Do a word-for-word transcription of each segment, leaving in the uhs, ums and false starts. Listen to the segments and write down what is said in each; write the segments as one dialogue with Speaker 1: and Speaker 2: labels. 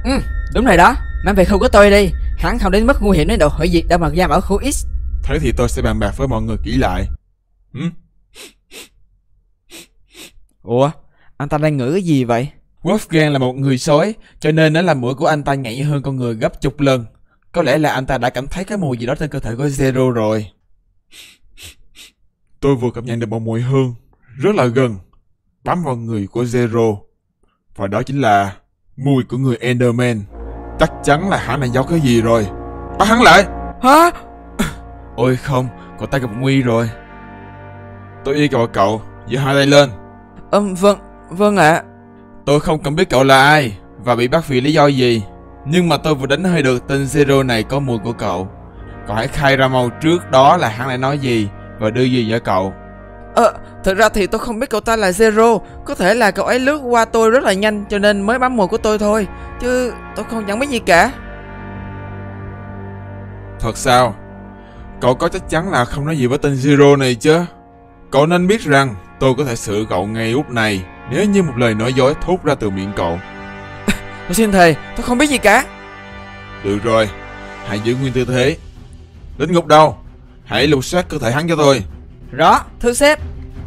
Speaker 1: Ừ, đúng rồi đó, mang về khu của tôi đi. Hắn không đến mức nguy hiểm đến độ hủy diệt đã mật giam ở khu X.
Speaker 2: Thế thì tôi sẽ bàn bạc với mọi người kỹ lại. Ừ?
Speaker 1: Ủa, anh ta đang ngửi cái gì vậy?
Speaker 2: Wolfgang là một người sói, cho nên nó làm mũi của anh ta nhạy hơn con người gấp chục lần. Có lẽ là anh ta đã cảm thấy cái mùi gì đó trên cơ thể của Zero rồi. Tôi vừa cảm nhận được một mùi hương rất là gần bám vào người của Zero, và đó chính là mùi của người Enderman. Chắc chắn là hắn này giấu cái gì rồi. Bắt hắn lại.
Speaker 1: Hả?
Speaker 2: Ôi không, cậu ta gặp nguy rồi. Tôi yêu cầu cậu giơ hai tay lên.
Speaker 1: Ừm, vâng, vâng ạ. À.
Speaker 2: Tôi không cần biết cậu là ai và bị bắt vì lý do gì, nhưng mà tôi vừa đánh hơi được tên Zero này có mùi của cậu. Cậu hãy khai ra mau trước đó là hắn lại nói gì và đưa gì cho cậu.
Speaker 1: Ờ, thực ra thì tôi không biết cậu ta là Zero. Có thể là cậu ấy lướt qua tôi rất là nhanh cho nên mới bám mùi của tôi thôi, chứ tôi không chẳng biết gì cả.
Speaker 2: Thật sao? Cậu có chắc chắn là không nói gì với tên Zero này chứ? Cậu nên biết rằng tôi có thể xử cậu ngay lúc này nếu như một lời nói dối thốt ra từ miệng cậu.
Speaker 1: Tôi xin thề, tôi không biết gì cả.
Speaker 2: Được rồi, hãy giữ nguyên tư thế. Lính ngục đâu? Hãy lục soát cơ thể hắn cho tôi.
Speaker 1: Rõ, thưa sếp.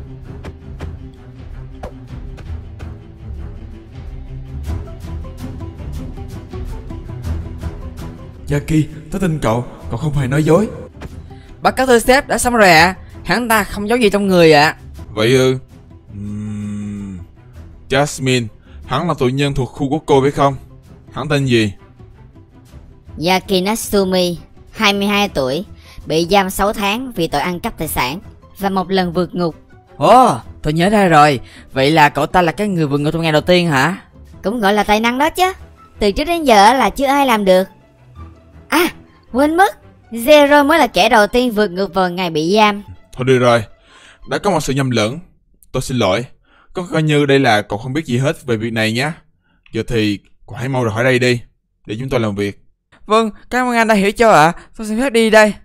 Speaker 2: Jackie, tôi tin cậu, cậu không hề nói dối.
Speaker 1: Báo cáo thưa sếp, đã xong rồi ạ. À. Hắn ta không giấu gì trong người ạ. À.
Speaker 2: Vậy ư? Uhm... Jasmine, hắn là tù nhân thuộc khu của cô phải không? Hắn tên gì?
Speaker 3: Yaki Natsumi, hai mươi hai tuổi, bị giam sáu tháng vì tội ăn cắp tài sản và một lần vượt ngục.
Speaker 1: Ồ, oh, tôi nhớ ra rồi. Vậy là cậu ta là cái người vượt ngục trong ngày đầu tiên hả?
Speaker 3: Cũng gọi là tài năng đó chứ. Từ trước đến giờ là chưa ai làm được. À, quên mất, Zero mới là kẻ đầu tiên vượt ngục vào ngày bị giam.
Speaker 2: Thôi được rồi, đã có một sự nhầm lẫn. Tôi xin lỗi. Có coi như đây là cậu không biết gì hết về việc này nhé. Giờ thì cậu hãy mau rời khỏi đây đi, để chúng tôi làm việc.
Speaker 1: Vâng, cảm ơn anh đã hiểu cho ạ. À. Tôi xin phép đi đây.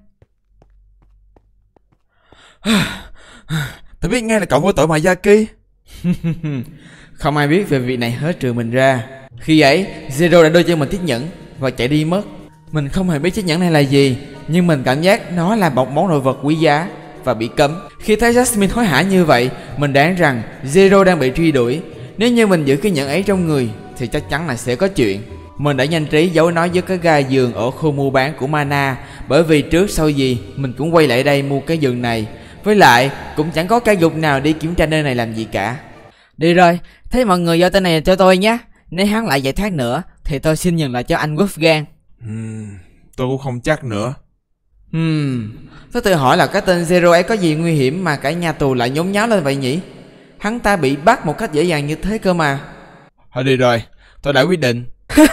Speaker 2: Tôi biết ngay là cậu vô tội mà, Yaki.
Speaker 1: Không ai biết về việc này hết trừ mình ra. Khi ấy, Zero đã đưa cho mình chiếc nhẫn và chạy đi mất. Mình không hề biết chiếc nhẫn này là gì, nhưng mình cảm giác nó là một món đồ vật quý giá và bị cấm. Khi thấy Jasmine hối hả như vậy, mình đoán rằng Zero đang bị truy đuổi. Nếu như mình giữ cái nhẫn ấy trong người thì chắc chắn là sẽ có chuyện. Mình đã nhanh trí giấu nó dưới cái ga giường ở khu mua bán của Mana, bởi vì trước sau gì mình cũng quay lại đây mua cái giường này. Với lại cũng chẳng có cái dục nào đi kiểm tra nơi này làm gì cả. Đi rồi, thế mọi người giao tên này cho tôi nhé. Nếu hắn lại giải thoát nữa thì tôi xin nhường lại cho anh Wolfgang.
Speaker 2: Hmm, tôi cũng không chắc nữa.
Speaker 1: Hmm, tôi tự hỏi là cái tên Zero ấy có gì nguy hiểm mà cả nhà tù lại nhốn nháo lên vậy nhỉ? Hắn ta bị bắt một cách dễ dàng như thế cơ mà.
Speaker 2: Thôi đi rồi, tôi đã quyết định.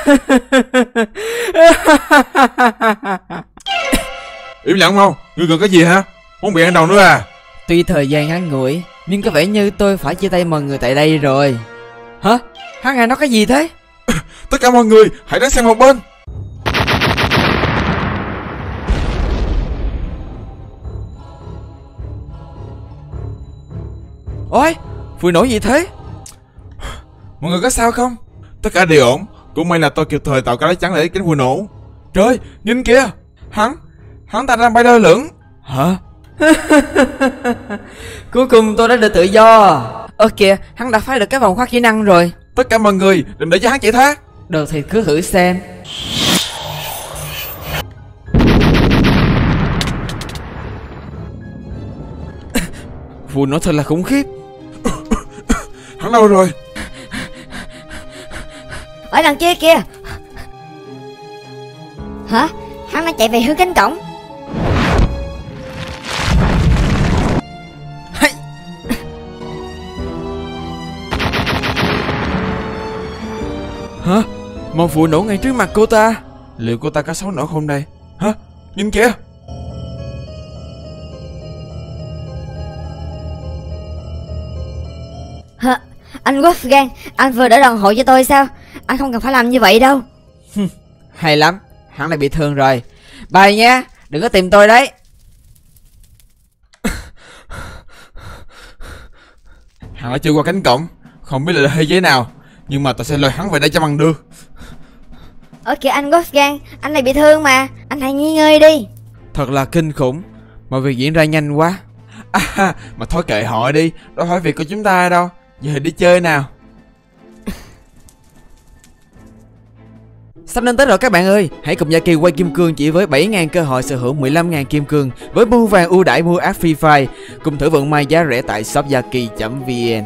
Speaker 2: Im lặng mau, ngươi cần cái gì hả? Muốn bị ăn đầu nữa à?
Speaker 1: Tuy thời gian ngắn ngủi, nhưng có vẻ như tôi phải chia tay mọi người tại đây rồi. Hả? Hắn ai nói cái gì thế?
Speaker 2: Tất cả mọi người hãy đánh sang một bên.
Speaker 1: Ôi, vừa nổi gì thế?
Speaker 2: Mọi người có sao không? Tất cả đều ổn. Cũng may là tôi kịp thời tạo cái lá chắn để tránh vụ nổ. Trời, nhìn kìa, hắn, hắn ta đang bay lơ lửng.
Speaker 1: Hả? Cuối cùng tôi đã được tự do. Ơ kìa, hắn đã phá được cái vòng khóa kỹ năng rồi.
Speaker 2: Tất cả mọi người đừng để cho hắn chạy thoát.
Speaker 1: Được thì cứ thử xem. Vụ nổ thật là khủng khiếp.
Speaker 2: Hắn đâu rồi?
Speaker 3: Ở đằng kia kìa. Hả? Hắn đang chạy về hướng cánh cổng.
Speaker 1: Hả? Một vụ nổ ngay trước mặt cô ta.
Speaker 2: Liệu cô ta có xấu nổ không đây? Hả? Nhìn kìa.
Speaker 3: Hả? Anh Wolfgang, anh vừa đỡ đòn hộ cho tôi sao? Anh không cần phải làm như vậy đâu.
Speaker 1: Hay lắm, hắn lại bị thương rồi. Bye nha, đừng có tìm tôi đấy.
Speaker 2: Hắn đã chui qua cánh cổng, không biết là thế giới nào, nhưng mà tôi sẽ lôi hắn về đây cho bằng được.
Speaker 3: Ở kìa anh Wolfgang, anh này bị thương mà, anh hãy nghỉ ngơi đi.
Speaker 1: Thật là kinh khủng, mọi việc diễn ra nhanh quá.
Speaker 2: À, mà thôi kệ họ đi, đâu phải việc của chúng ta đâu. Giờ đi chơi nào.
Speaker 1: Sắp đến Tết rồi các bạn ơi, hãy cùng Gia Kỳ quay kim cương chỉ với bảy nghìn cơ hội sở hữu mười lăm nghìn kim cương với mua vàng ưu đãi mua app Free Fire. Cùng thử vận may giá rẻ tại shop yaki chấm vn.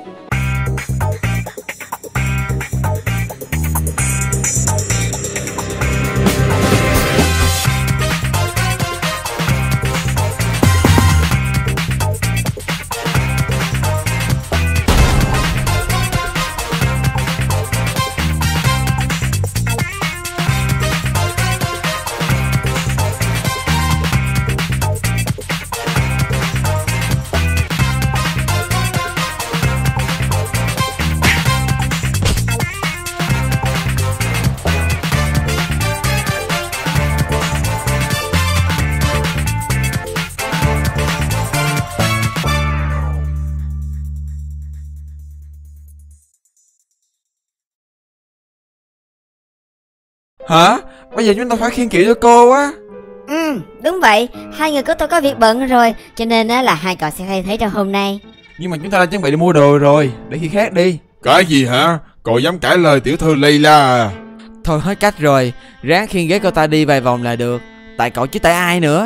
Speaker 2: Hả? Bây giờ chúng ta phải khiêng kiệu cho cô á.
Speaker 3: Ừ, đúng vậy, hai người của tôi có việc bận rồi, cho nên á là hai cậu sẽ thay thế trong hôm nay.
Speaker 2: Nhưng mà chúng ta đã chuẩn bị đi mua đồ rồi, để khi khác đi. Cái gì hả? Cậu dám cãi lời tiểu thư Layla à?
Speaker 1: Thôi hết cách rồi, ráng khiêng ghế cô ta đi vài vòng là được. Tại cậu chứ tại ai nữa.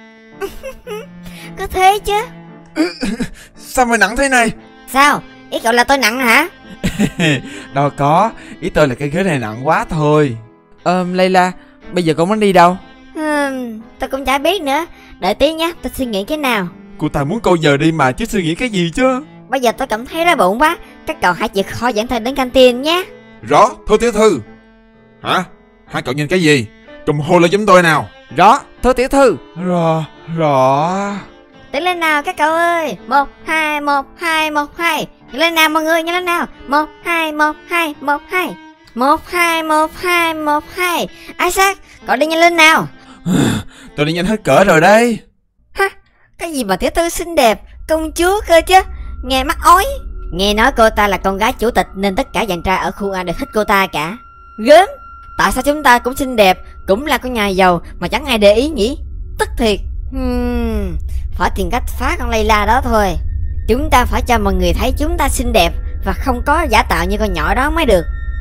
Speaker 3: Có thế chứ.
Speaker 2: Sao mà nặng thế này?
Speaker 3: Sao? Ý cậu là tôi nặng hả?
Speaker 2: Đâu có, ý tôi là cái ghế này nặng quá thôi.
Speaker 1: Ờm Layla, bây giờ cậu muốn đi đâu?
Speaker 3: Hmm, tôi cũng chả biết nữa. Đợi tí nhé, tôi suy nghĩ cái nào.
Speaker 2: Cô ta muốn câu giờ đi mà chứ suy nghĩ cái gì chứ.
Speaker 3: Bây giờ tôi cảm thấy đói bụng quá. Các cậu hãy chịu khó dẫn tôi đến canteen nhé.
Speaker 2: Rõ, thưa tiểu thư. Hả? Hai cậu nhìn cái gì? Cùng hô lên chúng tôi nào.
Speaker 1: Rõ, thưa tiểu thư.
Speaker 2: Rõ, rõ.
Speaker 3: Tiến lên nào các cậu ơi. Một, hai, một, hai, một, hai. Nhanh lên nào mọi người, nhanh lên nào. Một, hai, một, hai, một, hai. Một, hai, một, hai, một, hai. Isaac, cậu đi nhanh lên nào.
Speaker 2: Tôi đi nhanh hết cỡ rồi đây.
Speaker 3: Ha, cái gì mà tiểu thư xinh đẹp, công chúa cơ chứ. Nghe mắc ói. Nghe nói cô ta là con gái chủ tịch nên tất cả chàng trai ở khu A đều thích cô ta cả. Gớm, tại sao chúng ta cũng xinh đẹp, cũng là con nhà giàu mà chẳng ai để ý nhỉ? Tức thiệt. Hmm, phải tìm cách phá con Layla đó thôi. Chúng ta phải cho mọi người thấy chúng ta xinh đẹp và không có giả tạo như con nhỏ đó mới được.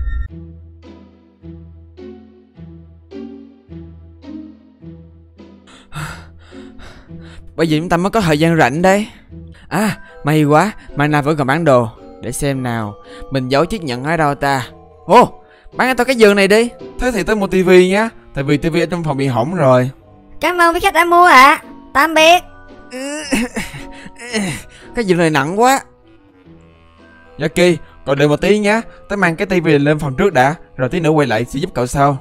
Speaker 1: Bây giờ chúng ta mới có thời gian rảnh đây. À, may quá, Mana vẫn còn bán đồ. Để xem nào, mình giấu chiếc nhẫn ở đâu ta. Ồ, bán cho tôi cái giường này đi.
Speaker 2: Thế thì tới mua tivi nhá. Tại vì tivi ở trong phòng bị hỏng rồi.
Speaker 3: Cảm ơn quý khách đã mua ạ. À. Tạm biệt.
Speaker 1: Cái giường này nặng quá.
Speaker 2: Yaki, cậu đợi một tí nhá. Tớ mang cái tivi lên phòng trước đã. Rồi tí nữa quay lại sẽ giúp cậu sau.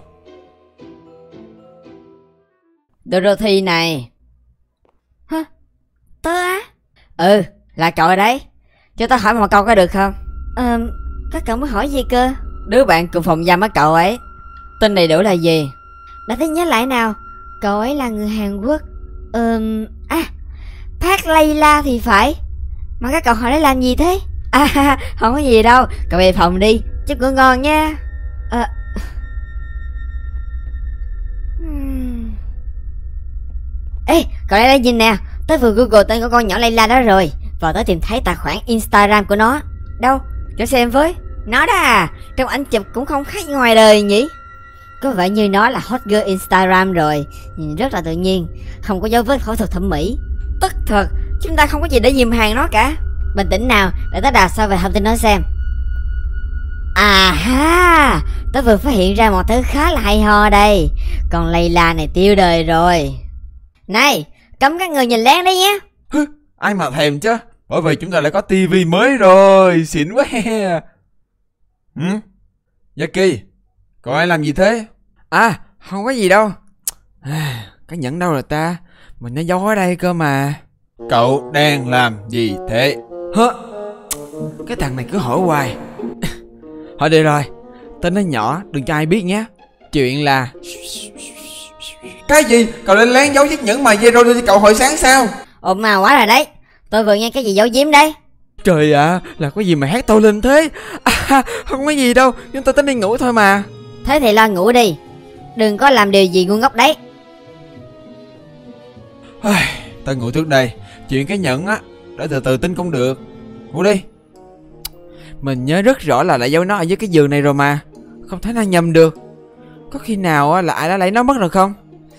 Speaker 3: Dorothy này. Hả? Tớ á? Ừ, là cậu ở đấy. Cho tớ hỏi một câu có được không? Ờ, các cậu muốn hỏi gì cơ? Đứa bạn cùng phòng giam với cậu ấy, tên đầy đủ là gì? Đã thấy nhớ lại nào. Cậu ấy là người Hàn Quốc. Ừm, à, Park Layla thì phải. Mà các cậu hỏi để làm gì thế? À, không có gì đâu. Cậu về phòng đi, chúc ngủ ngon nha. Ờ... Uhm. Ê, cậu lại đây nhìn nè. Tớ vừa Google tên của con nhỏ Layla đó rồi. Và tớ tìm thấy tài khoản Instagram của nó. Đâu, cho xem với. Nó đó à, trong ảnh chụp cũng không khác ngoài đời nhỉ. Có vẻ như nó là hot girl Instagram rồi. Nhìn rất là tự nhiên, không có dấu vết phẫu thuật thẩm mỹ. Tức thật, chúng ta không có gì để dìm hàng nó cả. Bình tĩnh nào, để tớ đào sâu về thông tin nó xem. À ha, tớ vừa phát hiện ra một thứ khá là hay ho đây. Con Layla này tiêu đời rồi. Này, cấm các người nhìn lén đấy nhé.
Speaker 2: Ai mà thèm chứ. Bởi vì chúng ta đã có tivi mới rồi. Xịn quá. Ừ? Yaki, cậu ai làm gì thế?
Speaker 1: À, không có gì đâu. À, cái nhẫn đâu rồi ta? Mình nó giấu ở đây cơ mà.
Speaker 2: Cậu đang làm gì thế?
Speaker 1: Hả? Cái thằng này cứ hỏi hoài. Thôi được rồi, tên nó nhỏ, đừng cho ai biết nhé. Chuyện là...
Speaker 2: Cái gì? Cậu lại lén giấu chiếc nhẫn mà Zero đưa cho cậu hồi sáng sao?
Speaker 3: Ồn mà quá rồi đấy. Tôi vừa nghe cái gì giấu giếm đây.
Speaker 1: Trời ạ, à, là có gì mà hét to lên thế? À, không có gì đâu, chúng tôi tính đi ngủ thôi mà.
Speaker 3: Thế thì lo ngủ đi, đừng có làm điều gì ngu ngốc đấy.
Speaker 1: Tao ngủ trước đây. Chuyện cái nhẫn á, để từ từ tính cũng được. Ngủ đi. Mình nhớ rất rõ là đã giấu nó ở dưới cái giường này rồi mà, không thể nào nhầm được. Có khi nào á là ai đã lấy nó mất rồi không?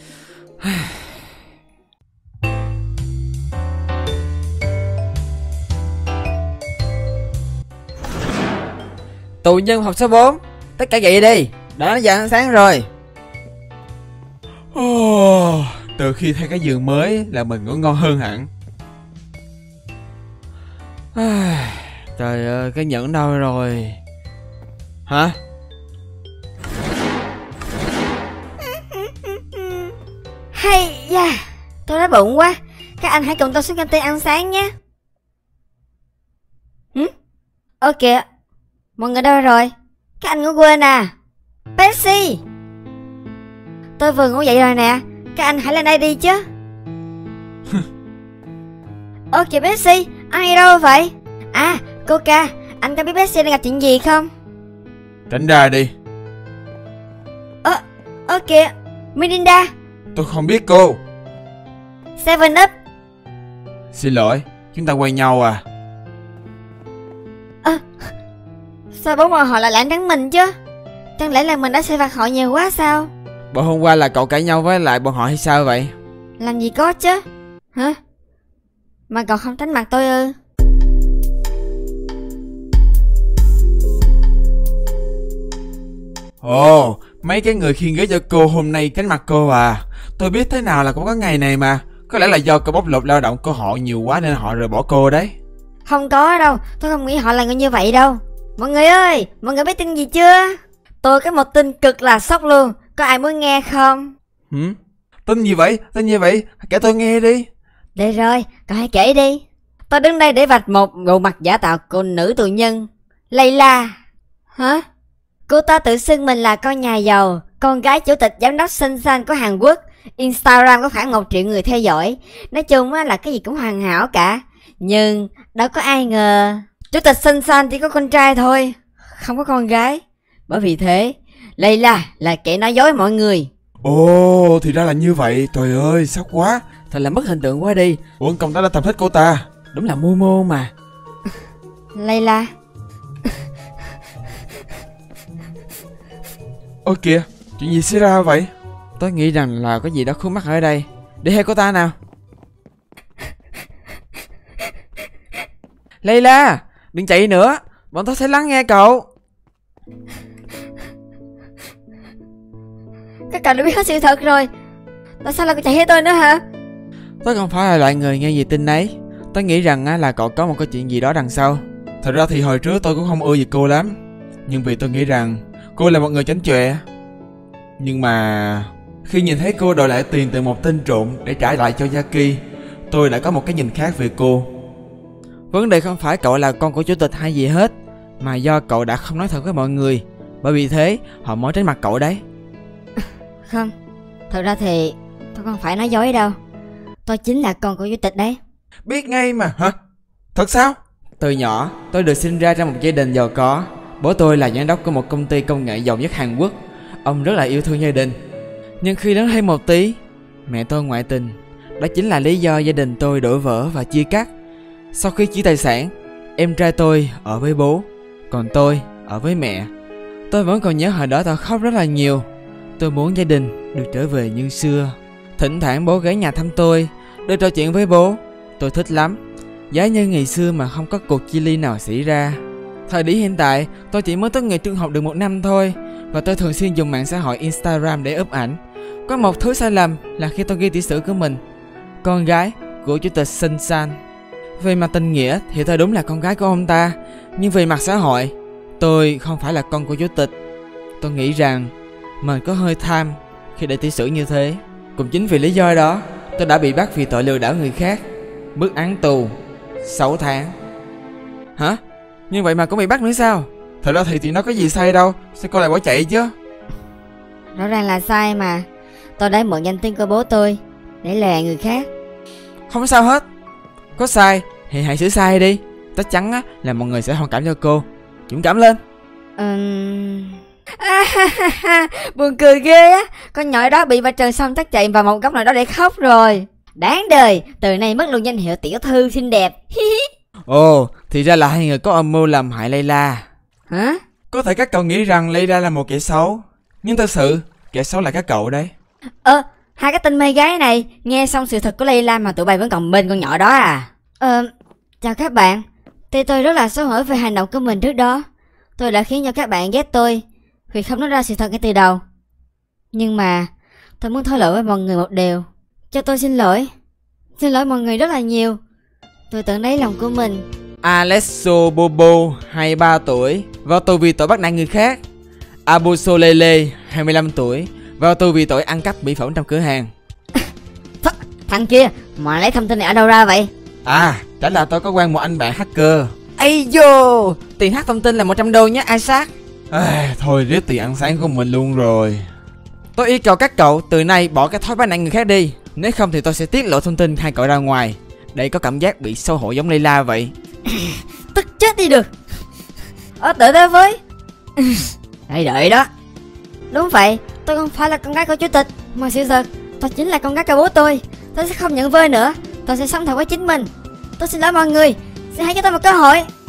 Speaker 1: Tù nhân học số bốn, tất cả dậy đi, đã nó giờ ăn sáng rồi. Oh, từ khi thay cái giường mới là mình ngủ ngon hơn hẳn. Trời ơi, cái nhẫn đâu rồi? Hả?
Speaker 3: Hay da, tôi đói bụng quá. Các anh hãy cùng tôi xuống canteen ăn sáng nhé. Hử? Ơ kìa, mọi người đâu rồi? Các anh ngủ quên à? Pepsi, tôi vừa ngủ dậy rồi nè. Các anh hãy lên đây đi chứ. Ơ kìa Pepsi, anh đi đâu vậy? À, Coca, anh có biết Pepsi đang gặp chuyện gì không?
Speaker 1: Tránh ra đi.
Speaker 3: Ơ, ơ kìa, Mirinda.
Speaker 1: Tôi không biết cô.
Speaker 3: Seven Up.
Speaker 1: Xin lỗi, chúng ta quen nhau à?
Speaker 3: Ơ, sao bố mẹ họ lại lãng tránh mình chứ? Chẳng lẽ là mình đã sai phạt họ nhiều quá sao?
Speaker 1: Bộ hôm qua là cậu cãi nhau với lại bọn họ hay sao vậy?
Speaker 3: Làm gì có chứ. Hả? Mà cậu không tránh mặt tôi ư?
Speaker 1: Ồ, oh, mấy cái người khiêng ghế cho cô hôm nay tránh mặt cô à? Tôi biết thế nào là cũng có ngày này mà. Có lẽ là do cô bóc lột lao động của họ nhiều quá nên họ rời bỏ cô đấy.
Speaker 3: Không có đâu, tôi không nghĩ họ là người như vậy đâu. Mọi người ơi, mọi người biết tin gì chưa? Tôi có một tin cực là sốc luôn. Có ai muốn nghe không?
Speaker 1: Hử? Tin gì vậy? Tin gì vậy? Kể tôi nghe đi.
Speaker 3: Được rồi, cậu hãy kể đi. Tôi đứng đây để vạch một bộ mặt giả tạo của nữ tù nhân Layla. Hả? Cô ta tự xưng mình là con nhà giàu, con gái chủ tịch giám đốc xinh xắn của Hàn Quốc. Instagram có khoảng một triệu người theo dõi. Nói chung là cái gì cũng hoàn hảo cả. Nhưng đâu có ai ngờ chủ tịch xinh xắn chỉ có con trai thôi, không có con gái. Bởi vì thế Layla là kẻ nói dối mọi người.
Speaker 1: Ồ, thì ra là như vậy. Trời ơi, sốc quá. Thật là mất hình tượng quá đi. Uổng công ta đã tầm thích cô ta. Đúng là mưu mô mà.
Speaker 3: Layla.
Speaker 1: Ôi kìa, chuyện gì xảy ra vậy? Tôi nghĩ rằng là có gì đó khúc mắc ở đây. Để hay cô ta nào. Layla, đừng chạy nữa, bọn tôi sẽ lắng nghe cậu.
Speaker 3: Các cậu đã biết hết sự thật rồi. Tại sao lại còn chạy theo tôi nữa hả?
Speaker 1: Tôi không phải là loại người nghe gì tin ấy. Tôi nghĩ rằng là cậu có một cái chuyện gì đó đằng sau. Thật ra thì hồi trước tôi cũng không ưa gì cô lắm, nhưng vì tôi nghĩ rằng cô là một người chánh chọe. Nhưng mà khi nhìn thấy cô đòi lại tiền từ một tên trộm để trả lại cho Jackie, tôi đã có một cái nhìn khác về cô. Vấn đề không phải cậu là con của chủ tịch hay gì hết, mà do cậu đã không nói thật với mọi người. Bởi vì thế họ mới tránh mặt cậu đấy.
Speaker 3: Không, thật ra thì tôi không phải nói dối đâu. Tôi chính là con của chủ tịch đấy.
Speaker 1: Biết ngay mà. Hả? Thật sao? Từ nhỏ tôi được sinh ra trong một gia đình giàu có. Bố tôi là giám đốc của một công ty công nghệ giàu nhất Hàn Quốc. Ông rất là yêu thương gia đình. Nhưng khi lớn thêm một tí, mẹ tôi ngoại tình. Đó chính là lý do gia đình tôi đổ vỡ và chia cắt. Sau khi chia tài sản, em trai tôi ở với bố, còn tôi ở với mẹ. Tôi vẫn còn nhớ hồi đó tôi khóc rất là nhiều. Tôi muốn gia đình được trở về như xưa. Thỉnh thoảng bố ghé nhà thăm tôi, được trò chuyện với bố. Tôi thích lắm. Giá như ngày xưa mà không có cuộc chia ly nào xảy ra. Thời điểm hiện tại, tôi chỉ mới tốt nghiệp trung học được một năm thôi, và tôi thường xuyên dùng mạng xã hội Instagram để up ảnh. Có một thứ sai lầm là khi tôi ghi tiểu sử của mình, con gái của chủ tịch Sun San. Về mặt tình nghĩa thì tôi đúng là con gái của ông ta, nhưng về mặt xã hội, tôi không phải là con của chủ tịch. Tôi nghĩ rằng mình có hơi tham khi để tiểu sử như thế. Cũng chính vì lý do đó, tôi đã bị bắt vì tội lừa đảo người khác, mức án tù sáu tháng. Hả? Như vậy mà cũng bị bắt nữa sao? Thật ra thì chuyện đó có gì sai đâu, sao cô lại bỏ chạy chứ?
Speaker 3: Rõ ràng là sai mà. Tôi đã mượn danh tiếng của bố tôi để lừa người khác.
Speaker 1: Không sao hết. Có sai thì hãy sửa sai đi. Chắc chắn á, là mọi người sẽ thông cảm cho cô. Dũng cảm lên.
Speaker 3: Ừm... À, ha, ha, ha. Buồn cười ghê á. Con nhỏ đó bị vạch trần xong chắc chạy vào một góc nào đó để khóc rồi. Đáng đời, từ nay mất luôn danh hiệu tiểu thư xinh đẹp.
Speaker 1: Ồ, thì ra là hai người có âm mưu làm hại Layla.
Speaker 3: Hả?
Speaker 1: Có thể các cậu nghĩ rằng Layla là một kẻ xấu, nhưng thật sự kẻ xấu là các cậu đấy.
Speaker 3: Ờ, hai cái tên mê gái này nghe xong sự thật của Layla mà tụi bay vẫn còn bên con nhỏ đó à? Ờ, chào các bạn. Tuy tôi rất là xấu hổ về hành động của mình trước đó. Tôi đã khiến cho các bạn ghét tôi vì không nói ra sự thật ngay từ đầu. Nhưng mà tôi muốn thổ lộ với mọi người một điều. Cho tôi xin lỗi. Xin lỗi mọi người rất là nhiều. Tôi tự lấy lòng của mình.
Speaker 1: Alessio Bobo, hai mươi ba tuổi, vào tù vì tội bắt nạt người khác. Abuso Lele, hai mươi lăm tuổi, vào tù vì tội ăn cắp mỹ phẩm trong cửa hàng.
Speaker 3: Th thằng kia, mà lấy thông tin này ở đâu ra vậy?
Speaker 1: À, chắc là tôi có quen một anh bạn hacker. Ây dô, tiền hack thông tin là một trăm đô nhé Isaac.
Speaker 2: À, thôi riết tiền ăn sáng của mình luôn rồi.
Speaker 1: Tôi yêu cầu các cậu từ nay bỏ cái thói bắt nạt người khác đi. Nếu không thì tôi sẽ tiết lộ thông tin hai cậu ra ngoài, để có cảm giác bị xấu hổ giống Layla vậy.
Speaker 3: Tức chết đi được. Ờ tự tới với. Đợi đợi đó. Đúng vậy, tôi không phải là con gái của chủ tịch, mà sự thật tôi chính là con gái của bố tôi. Tôi sẽ không nhận vơi nữa. Tôi sẽ sống thật với chính mình. Tôi xin lỗi mọi người. Xin hãy cho tôi một cơ hội.